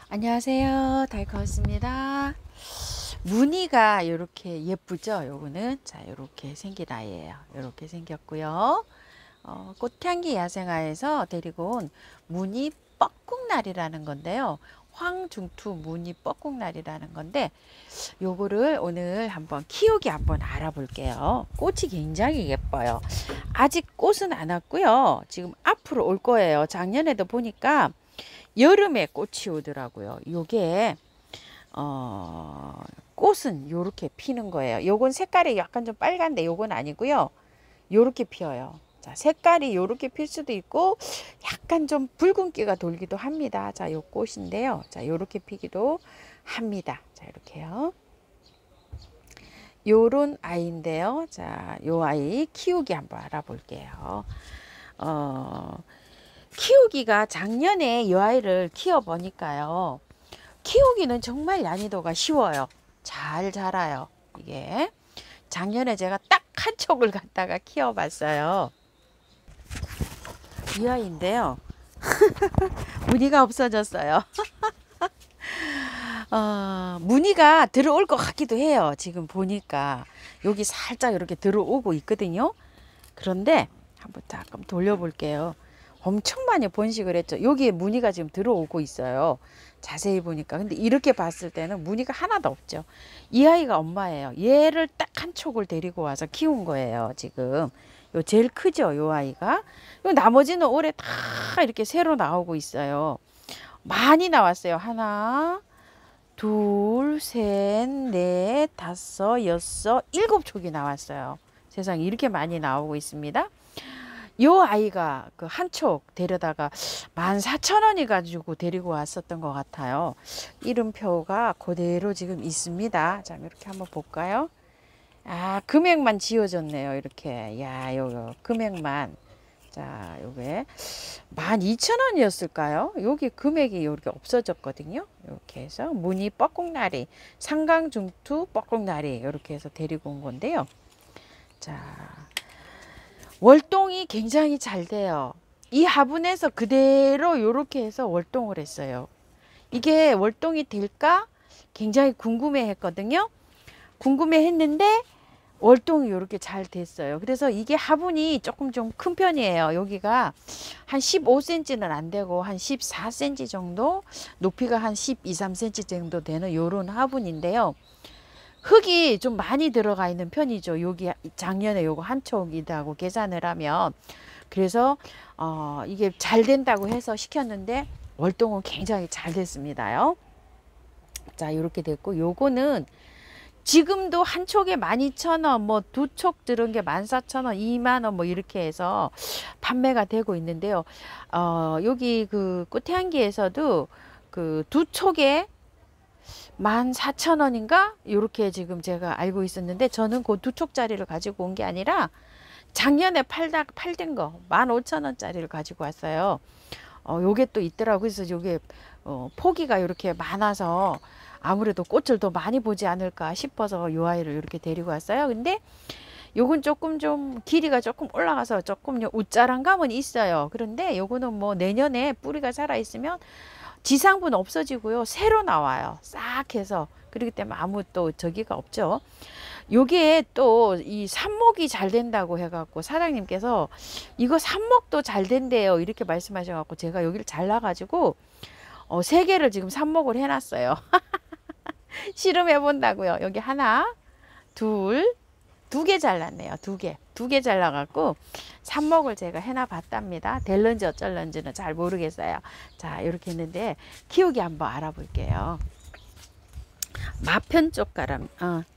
안녕하세요. 달커스입니다. 무늬가 이렇게 예쁘죠? 요거는 자 이렇게 생긴 아이예요. 이렇게 생겼고요. 꽃향기 야생화에서 데리고 온 무늬 뻐꾹날이라는 건데요. 황중투 무늬 뻐꾹날이라는 건데 요거를 오늘 한번 키우기 한번 알아볼게요. 꽃이 굉장히 예뻐요. 아직 꽃은 안 왔고요. 지금 앞으로 올 거예요. 작년에도 보니까 여름에 꽃이 오더라고요. 요게 꽃은 요렇게 피는 거예요. 요건 색깔이 약간 좀 빨간데 요건 아니고요. 요렇게 피어요. 자, 색깔이 요렇게 필 수도 있고 약간 좀 붉은기가 돌기도 합니다. 자, 요 꽃인데요. 자, 요렇게 피기도 합니다. 자, 이렇게요. 요런 아이인데요. 자, 요 아이 키우기 한번 알아볼게요. 키우기가 작년에 이 아이를 키워보니까요. 키우기는 정말 난이도가 쉬워요. 잘 자라요. 이게 작년에 제가 딱 한 촉을 갖다가 키워봤어요. 이 아이인데요. 무늬가 없어졌어요. 무늬가 들어올 것 같기도 해요. 지금 보니까 여기 살짝 이렇게 들어오고 있거든요. 그런데 한번 잠깐 돌려볼게요. 엄청 많이 번식을 했죠. 여기에 무늬가 지금 들어오고 있어요. 자세히 보니까. 근데 이렇게 봤을 때는 무늬가 하나도 없죠. 이 아이가 엄마예요. 얘를 딱 한 촉을 데리고 와서 키운 거예요. 지금. 요 제일 크죠. 요 아이가. 요 나머지는 올해 다 이렇게 새로 나오고 있어요. 많이 나왔어요. 하나, 둘, 셋, 넷, 다섯, 여섯, 일곱 촉이 나왔어요. 세상에 이렇게 많이 나오고 있습니다. 요 아이가 그 한 촉 데려다가 14,000원이 가지고 데리고 왔었던 것 같아요. 이름표가 그대로 지금 있습니다. 자, 이렇게 한번 볼까요? 금액만 지워졌네요. 이렇게. 야, 요 금액만. 자, 요게 12,000원이었을까요? 여기 금액이 이렇게 없어졌거든요. 이렇게 해서 무늬 뻐꾹나리, 상강중투 뻐꾹나리 이렇게 해서 데리고 온 건데요. 자, 월동이 굉장히 잘 돼요. 이 화분에서 그대로 이렇게 해서 월동을 했어요. 이게 월동이 될까 굉장히 궁금해 했거든요. 궁금해 했는데 월동이 이렇게 잘 됐어요. 그래서 이게 화분이 조금 좀 큰 편이에요. 여기가 한 15cm는 안 되고 한 14cm 정도, 높이가 한 12, 13cm 정도 되는 요런 화분인데요. 흙이 좀 많이 들어가 있는 편이죠. 여기 작년에 요거 한 촉이라고 계산을 하면. 그래서 이게 잘 된다고 해서 시켰는데 월동은 굉장히 잘 됐습니다요. 자, 이렇게 됐고 요거는 지금도 한 촉에 12,000원, 뭐 두 촉 들은 게 14,000원, 20,000원 뭐 이렇게 해서 판매가 되고 있는데요. 여기 그 꽃향기에서도 그 두 촉에 14,000원인가? 이렇게 지금 제가 알고 있었는데 저는 그 두 촉짜리를 가지고 온 게 아니라 작년에 팔던 거 15,000원짜리를 가지고 왔어요. 요게 또 있더라고요. 그래서 요게 포기가 이렇게 많아서 아무래도 꽃을 더 많이 보지 않을까 싶어서 요 아이를 이렇게 데리고 왔어요. 근데 요건 조금 좀 길이가 조금 올라가서 조금 웃자란 감은 있어요. 그런데 요거는 뭐 내년에 뿌리가 살아 있으면 지상부는 없어지고요. 새로 나와요. 싹 해서. 그렇기 때문에 아무 또 저기가 없죠. 요게 또 이 삽목이 잘 된다고 해갖고 사장님께서 이거 삽목도 잘 된대요. 이렇게 말씀하셔갖고 제가 여기를 잘라가지고 3개를 지금 삽목을 해놨어요. 실험해 본다고요. 여기 하나, 둘, 2개 잘랐네요. 2개. 2개 잘라갖고 삽목을 제가 해놔 봤답니다. 될런지 어쩔런지는 잘 모르겠어요. 자, 이렇게 했는데 키우기 한번 알아볼게요. 마편쪽가람.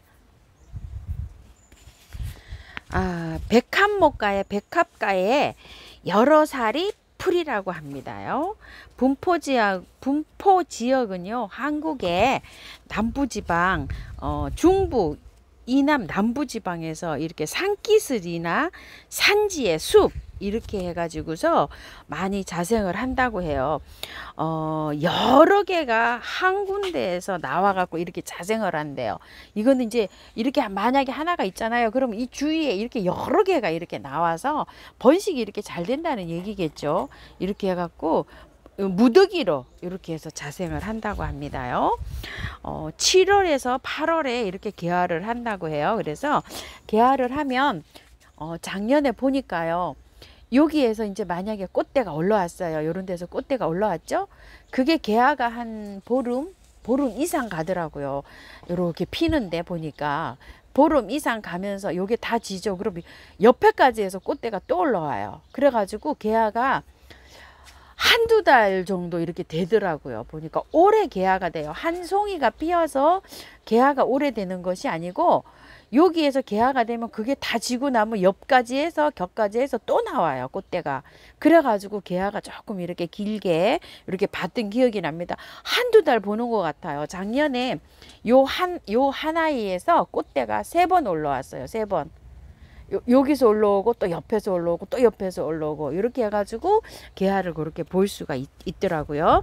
백합목가의 백합가에 여러 살이 풀이라고 합니다요. 분포 지역은요, 한국의 남부지방, 중부, 이남 남부지방에서 이렇게 산기슭이나 산지의 숲 이렇게 해가지고서 많이 자생을 한다고 해요. 여러 개가 한 군데에서 나와갖고 이렇게 자생을 한대요. 이거는 이제 이렇게 만약에 하나가 있잖아요. 그럼 이 주위에 이렇게 여러 개가 이렇게 나와서 번식이 이렇게 잘 된다는 얘기겠죠. 이렇게 해갖고 무더기로 이렇게 해서 자생을 한다고 합니다요. 7월에서 8월에 이렇게 개화를 한다고 해요. 그래서 개화를 하면 작년에 보니까요. 여기에서 이제 만약에 꽃대가 올라왔어요. 이런 데서 꽃대가 올라왔죠. 그게 개화가 한 보름 이상 가더라고요. 이렇게 피는데 보니까 보름 이상 가면서 요게 다 지죠. 그럼 옆에까지 해서 꽃대가 또 올라와요. 그래가지고 개화가 한두 달 정도 이렇게 되더라고요. 보니까 오래 개화가 돼요. 한 송이가 피어서 개화가 오래되는 것이 아니고 여기에서 개화가 되면 그게 다 지고 나면 옆까지 해서 겹까지 해서 또 나와요. 꽃대가. 그래가지고 개화가 조금 이렇게 길게 이렇게 봤던 기억이 납니다. 한두 달 보는 것 같아요. 작년에 요 한 아이에서 꽃대가 3번 올라왔어요. 3번. 여기서 올라오고 또 옆에서 올라오고 또 옆에서 올라오고 이렇게 해가지고 개화를 그렇게 볼 수가 있더라고요.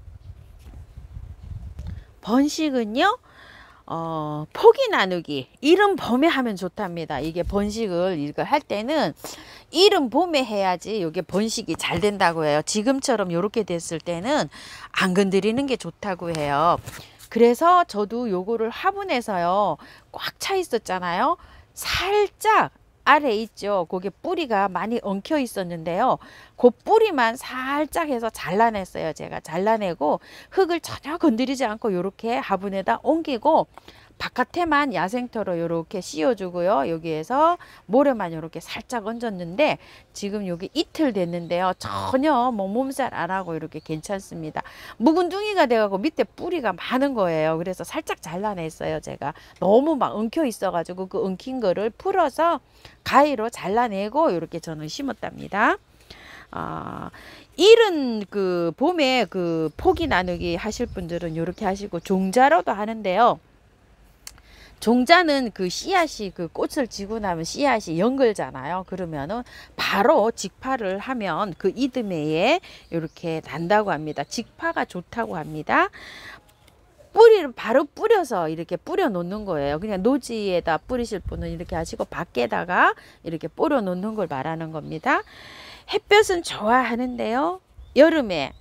번식은요. 포기 나누기 이른 봄에 하면 좋답니다. 이게 번식을 이거 할 때는 이른 봄에 해야지 이게 번식이 잘 된다고 해요. 지금처럼 이렇게 됐을 때는 안 건드리는 게 좋다고 해요. 그래서 저도 요거를 화분에서요 꽉 차 있었잖아요. 살짝 아래 있죠. 거기에 뿌리가 많이 엉켜 있었는데요. 그 뿌리만 살짝 해서 잘라냈어요. 제가 잘라내고 흙을 전혀 건드리지 않고 이렇게 화분에다 옮기고 바깥에만 야생터로 이렇게 씌워주고요. 여기에서 모래만 이렇게 살짝 얹었는데 지금 여기 이틀 됐는데요. 전혀 뭐 몸살 안 하고 이렇게 괜찮습니다. 묵은둥이가 돼가고 밑에 뿌리가 많은 거예요. 그래서 살짝 잘라냈어요. 제가 너무 막 엉켜 있어가지고 그 엉킨 거를 풀어서 가위로 잘라내고 이렇게 저는 심었답니다. 이른 그 봄에 그 포기 나누기 하실 분들은 이렇게 하시고 종자로도 하는데요. 종자는 그 씨앗이 그 꽃을 지고 나면 씨앗이 연글잖아요. 그러면은 바로 직파를 하면 그 이듬해에 이렇게 난다고 합니다. 직파가 좋다고 합니다. 뿌리를 바로 뿌려서 이렇게 뿌려 놓는 거예요. 그냥 노지에다 뿌리실 분은 이렇게 하시고 밖에다가 이렇게 뿌려 놓는 걸 말하는 겁니다. 햇볕은 좋아하는데요. 여름에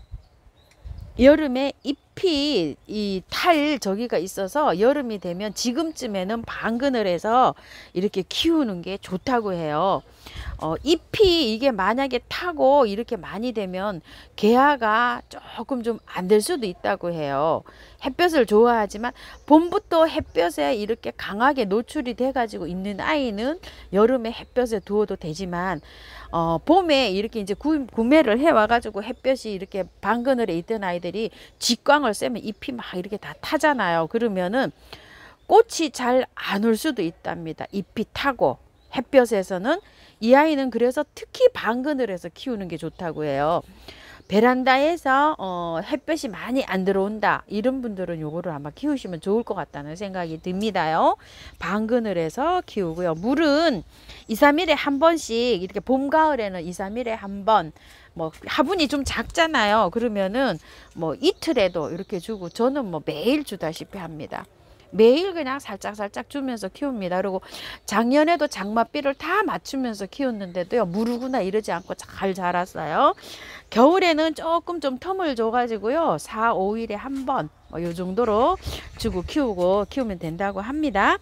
잎이 이 탈 저기가 있어서 여름이 되면 지금쯤에는 방근을 해서 이렇게 키우는 게 좋다고 해요. 잎이 이게 만약에 타고 이렇게 많이 되면 개화가 조금 좀 안 될 수도 있다고 해요. 햇볕을 좋아하지만 봄부터 햇볕에 이렇게 강하게 노출이 돼 가지고 있는 아이는 여름에 햇볕에 두어도 되지만 봄에 이렇게 이제 구매를 해 와가지고 햇볕이 이렇게 방그늘에 있던 아이들이 직광을 쐬면 잎이 막 이렇게 다 타잖아요. 그러면은 꽃이 잘 안 올 수도 있답니다. 잎이 타고 햇볕에서는 이 아이는 그래서 특히 방그늘에서 키우는 게 좋다고 해요. 베란다에서 햇볕이 많이 안 들어온다 이런 분들은 요거를 아마 키우시면 좋을 것 같다는 생각이 듭니다요. 방그늘에서 키우고요. 물은 2, 3일에 한 번씩 이렇게 봄 가을에는 2, 3일에 한 번 뭐 화분이 좀 작잖아요. 그러면은 뭐 이틀에도 이렇게 주고 저는 뭐 매일 주다시피 합니다. 매일 그냥 살짝 주면서 키웁니다. 그리고 작년에도 장맛비를 다 맞추면서 키웠는데도요. 무르구나 이러지 않고 잘 자랐어요. 겨울에는 조금 좀 텀을 줘가지고요. 4, 5일에 한 번 뭐 요 정도로 주고 키우면 된다고 합니다.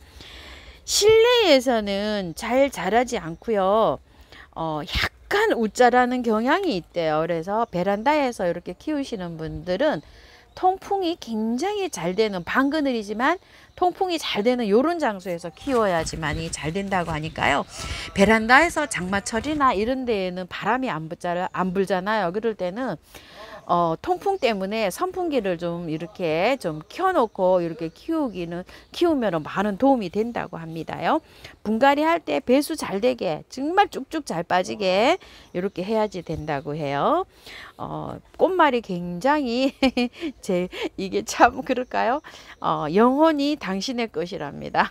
실내에서는 잘 자라지 않고요. 약간 웃자라는 경향이 있대요. 그래서 베란다에서 이렇게 키우시는 분들은 통풍이 굉장히 잘 되는 방그늘이지만 통풍이 잘 되는 이런 장소에서 키워야지만이 잘 된다고 하니까요. 베란다에서 장마철이나 이런 데에는 바람이 안 불잖아요. 그럴 때는 통풍 때문에 선풍기를 좀 이렇게 좀 켜놓고 이렇게 키우면 많은 도움이 된다고 합니다요. 분갈이 할 때 배수 잘 되게 정말 쭉쭉 잘 빠지게 이렇게 해야지 된다고 해요. 꽃말이 굉장히 이게 참 그럴까요? 영혼이 당신의 것이랍니다.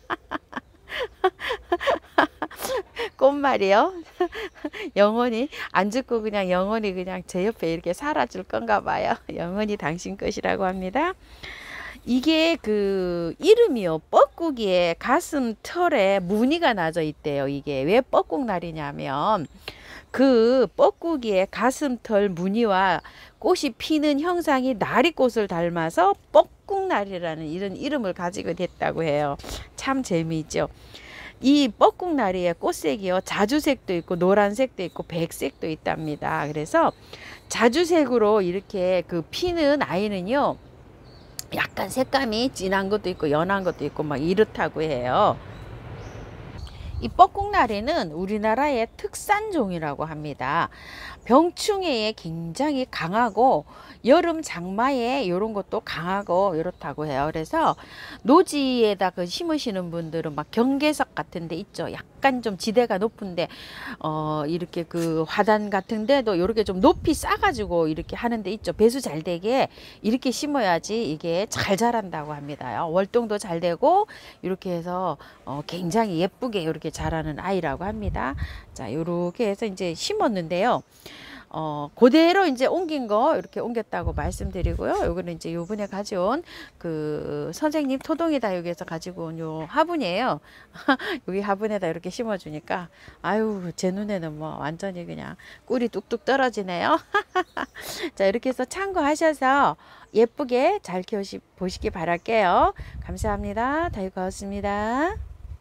꽃말이요. 영원히 안 죽고 그냥 영원히 그냥 제 옆에 이렇게 살아줄 건가 봐요. 영원히 당신 것이라고 합니다. 이게 그 이름이요. 뻐꾸기에 가슴 털에 무늬가 나져 있대요. 이게 왜 뻐꾹날이냐면 그 뻐꾸기의 가슴털 무늬와 꽃이 피는 형상이 나리꽃을 닮아서 뻐꾹나리라는 이런 이름을 가지게 됐다고 해요. 참 재미있죠. 이 뻐꾹나리의 꽃색이요, 자주색도 있고 노란색도 있고 백색도 있답니다. 그래서 자주색으로 이렇게 그 피는 아이는요, 약간 색감이 진한 것도 있고 연한 것도 있고 막 이렇다고 해요. 이 뻐꾹나리는 우리나라의 특산종이라고 합니다. 병충해에 굉장히 강하고 여름 장마에 이런 것도 강하고 이렇다고 해요. 그래서 노지에다 그 심으시는 분들은 막 경계석 같은 데 있죠. 약간 좀 지대가 높은데 이렇게 그 화단 같은 데도 이렇게 좀 높이 싸가지고 이렇게 하는 데 있죠. 배수 잘 되게 이렇게 심어야지 이게 잘 자란다고 합니다. 월동도 잘 되고 이렇게 해서 굉장히 예쁘게 이렇게 자라는 아이라고 합니다. 자, 이렇게 해서 이제 심었는데요. 그대로 이제 옮긴 거 이렇게 옮겼다고 말씀드리고요. 요거는 이제 요번에 가져온 그 선생님 토동이 다육에서 가지고 온 요 화분이에요. 여기 화분에다 이렇게 심어주니까 아유, 제 눈에는 뭐 완전히 그냥 꿀이 뚝뚝 떨어지네요. 자, 이렇게 해서 참고하셔서 예쁘게 잘 보시기 바랄게요. 감사합니다. 다육하였습니다.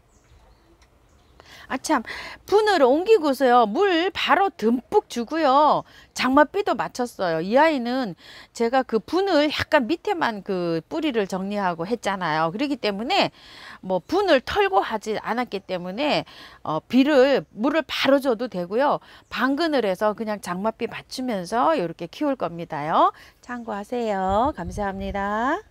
아참, 분을 옮기고서요, 물 바로 듬뿍 주고요, 장맛비도 맞췄어요. 이 아이는 제가 그 분을 약간 밑에만 그 뿌리를 정리하고 했잖아요. 그렇기 때문에 뭐 분을 털고 하지 않았기 때문에 물을 바로 줘도 되고요, 방근을 해서 그냥 장맛비 맞추면서 이렇게 키울 겁니다요. 참고하세요. 감사합니다.